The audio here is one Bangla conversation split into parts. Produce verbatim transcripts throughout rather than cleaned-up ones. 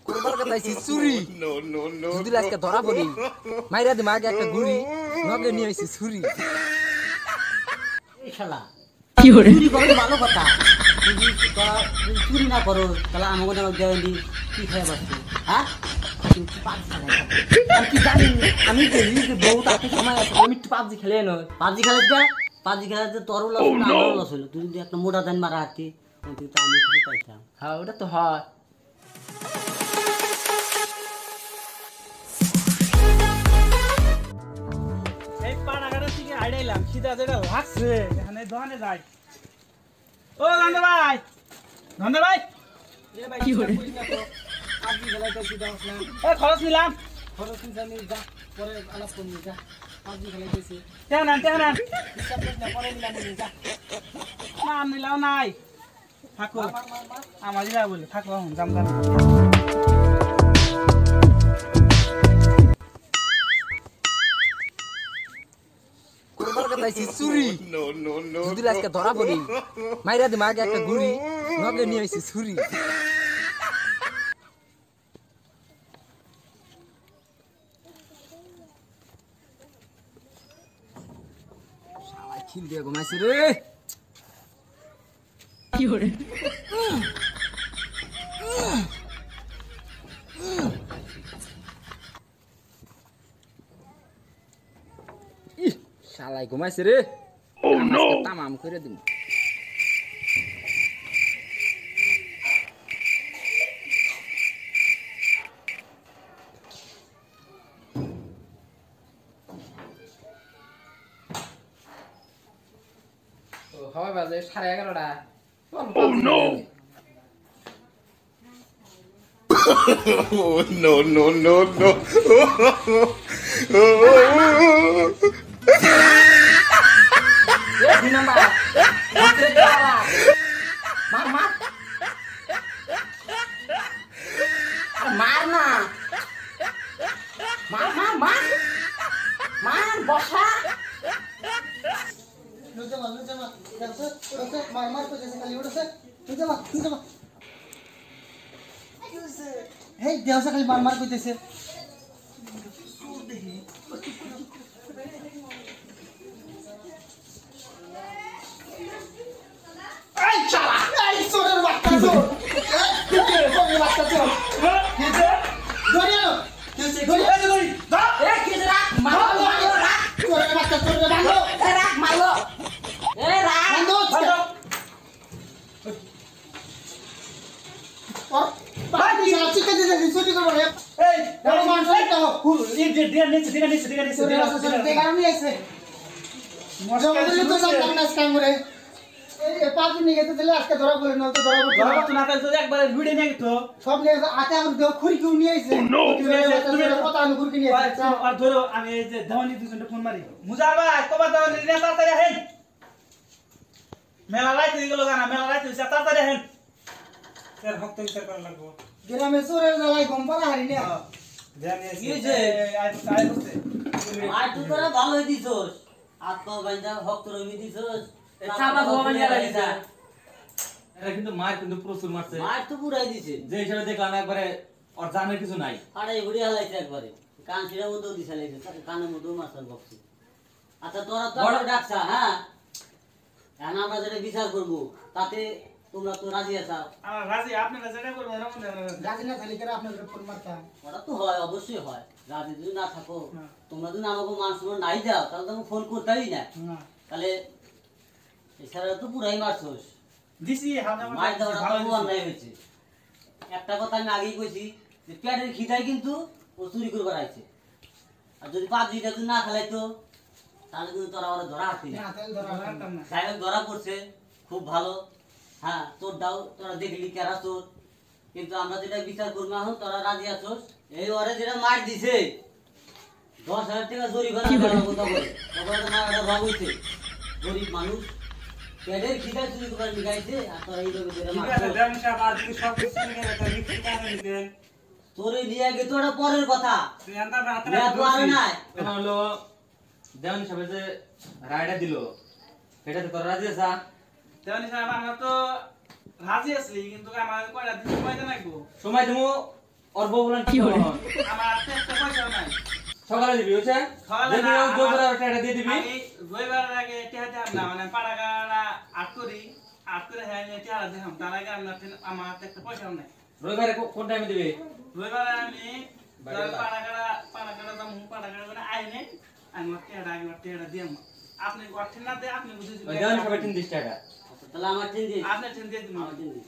korbar কথাইছি চুরি নো নো নো যদি আজকে ধরা পড়ি মাইরা দে মাকে একটা গুড়ি নগে নিয়ে আইছি চুরি এই শালা কি করে চুরি করে ভালো কথা যদি তোরা চুরি না করো তাহলে আমাকে নাম দেওয়ালি কি খায় বাসছো হ্যাঁ কিন্তু পাবজি খেলাই আর কি জানি আমি যে নিজে বহুত আপনি সময় আছে আমি একটু পাবজি খেলে না পাবজি খেলে যা পাবজি খেলাতে তোর লস না আমার লস হলো তুই যদি একটা মোটা দান মারা হাতি তুই তো আমি কিছু পাইতাম হ্যাঁ ওটা তো হয় এই পাড়াগাড়া থেকে আইডাইলাম সিধা যেটা লাগছে এখানে দোকানে যাই ও নন্দ ভাই নন্দ ভাই এ ভাই কি করে পাবজি খেলাইতে সিধা আসলাম এ খরচ নিলাম খরচ নিলাম যা পরে আলাপ করব যা পাবজি খেলাইতেছি তেও না তেও না হিসাব না পরে নিলাম যা নাম নিলাও নাই থাকো আমার দিলা বলে থাকো জাম জাম korbar কথাইছি চুরি নো নো নো যদি আজকে ধরা পড়ি মাইরা দে মাকে একটা গুড়ি নগে নিয়ে আইছি চুরি শালা খিল দিয়ে ঘুমাইছে রে কি করে শালাই ঘুমাইছে রে ও নো তামাম করে দিম ও হয় বাজে সাড়ে এগারোটা oh no Oh no no no no Eh, dinamba. Mar mar. Mar na. Mar mar mar. Mar bosha. Lu jama lu jama. Terus terus mar mar ko jese kali udah se. Lu jama lu jama. Hey, dia usah kali mar mar ko jese. PUBG নিয়ে গেছে দিলে আজকে ধরা পড়ে না তো ধরা পড়ে ধরা তো না কাল তো একবার ভিডিও নিয়ে গেছো সব নিয়ে আতে আমার দেহ খুরি কিউ নিয়ে আইছে তুমি কথা আমি খুরি নিয়ে আইছে আর ধরো আমি এই যে ধাওয়ানি দুজনকে ফোন মারি মুজার ভাই কবা ধাওয়ানি নিয়ে তাড়াতাড়ি হেন মেলা রাইতে গেল গানা মেলা রাইতে হইছে তাড়াতাড়ি হেন এর ভক্ত বিচার করা লাগবো গ্রামে চোরের জ্বালায় গম পালা হারি না জানি কি যে আই আই বসে আর তুই তোরা ভালো হই দিছস আত্মা বাইন্দা ভক্ত রবি দিছস চাপা ভগবান গেলা দিছা এরা কিন্তু মার কিন্তু প্রচুর মারছে মার তো পুরাই দিছে যে হিসাবে দেখলাম একবারে আর জানার কিছু নাই আরে গুড়ি হালাইছে একবারে কান ছিড়া মতো দিছা লাইছে তাকে কানের মতো মারছাল বক্সি আচ্ছা তোরা তো বড় ডাকছা হ্যাঁ এখন আমরা যেটা বিচার করব তাতে তোমরা তো রাজি আছো আমরা রাজি আপনারা যেটা করবেন এরকম রাজি না খালি করে আপনাদের ফোন মারতা ওটা তো হয় অবশ্যই হয় রাজি যদি না থাকো তোমরা যদি আমাকে মান সম্মান নাই দাও তাহলে তুমি ফোন করতেই না তাহলে এছাড়া তো পুরাই মারছস দিছি হামনা মার দাওটা তো অন্যায় হয়েছে একটা কথা আমি আগেই কইছি যে পেটের খিদায় কিন্তু ও চুরি করবার আইছে আর যদি পাবজিটা তুই না খেলাইতো তাহলে কিন্তু তোরা ওরা ধরা হাতি না তাহলে ধরা হাতাম না যাই ধরা পড়ছে খুব ভালো হ্যাঁ তোর দাও তোরা দেখলি কেরা তোর কিন্তু আমরা যেটা বিচার করবো এখন তোরা রাজি আছোস এই ওরে যেটা মার দিছে দশ হাজার টাকা জরিমানা দেওয়ার কথা বলে ওখানে না এটা ভাব হইছে গরিব মানুষ পেটের খিদা চুরি করে নিগাইছে আর তোরা এইভাবে যেটা মার তোরে নিয়ে গে তো ওটা পরের কথা তুই আন্দা রাতে তো আর নাই এটা হলো দেওয়ানি সাহেব যে রায়টা দিল এটাতে তোরা রাজি আছা দেওয়ানি সাহেব আমরা তো রাজি আছি কিন্তু আমার কয়টা দিন সময় দেন লাগবো সময় দেবো ওর বউ বলেন কি হলো আমার হাতে একটা পয়সাও নাই সকালে দিবি হচ্ছে সকালে দেখি না, ও জোর করে আমার- টাকা দিয়ে দিবি আমি রবিবারের আগে টিয়া দেব না মানে পাড়াগাড়া আট করি আট করে হ্যাঁ নিয়ে টিয়া দেখাম তার আগে আমার হাতে- আমার হাতে একটা পয়সাও নাই রবিবারে কো- কোন টাইমে দিবি রবিবারে আমি বাড়ি গেলাম। পাড়াগাড়া পাড়াগাড়া দাম পাড়াগাড়া করে আইনে আমি আমার টিয়াটা আগে আমার টিয়াটা দিয়ে আপনি অর্থের না দিয়ে আপনি বুঝেছি ওই দেন সবাই তিন টাকা আচ্ছা, তাহলে আমার টিন দিস আপনি টেন দিয়ে দিন আমার টিন দিস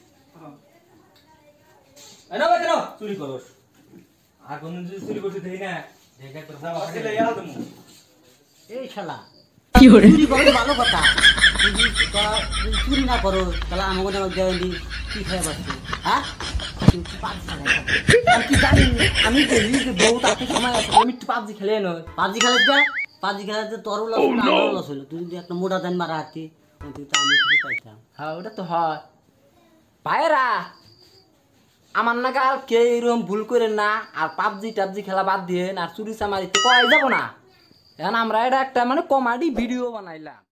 এই নাও কেন চুরি করস আর কোন যদি চুরি করছিস দেখি না দেখে তোর যাবা আসলে ইয়া তুমি এই শালা কি হরে চুরি করো তো ভালো কথা যদি তোরা যদি চুরি না করো তাহলে আমাকে যেন গ্যারান্টি কি খেয়ে পাচ্ছি হ্যাঁ কিন্তু পাবজি খেলাই আর কি জানি আমি দেখি যে বউ তাকে সময় আছে আমি একটু পাবজি খেলে নয় পাবজি খেলাতে পাবজি খেলাতে তোরও লস হলো আমারও লস হলো তুই যদি একটা মোটা দেন মারা হাতি তুই তো আমি কিছু পাইতাম হ্যাঁ ওটা তো হয় ভাইরা আমার নাগাল কে এরকম ভুল করে না আর পাবজি টাবজি খেলা বাদ দিয়ে আর চুরি চামারি তো করাই যাব না এখন আমরা এটা একটা মানে কমেডি ভিডিও বানাইলাম।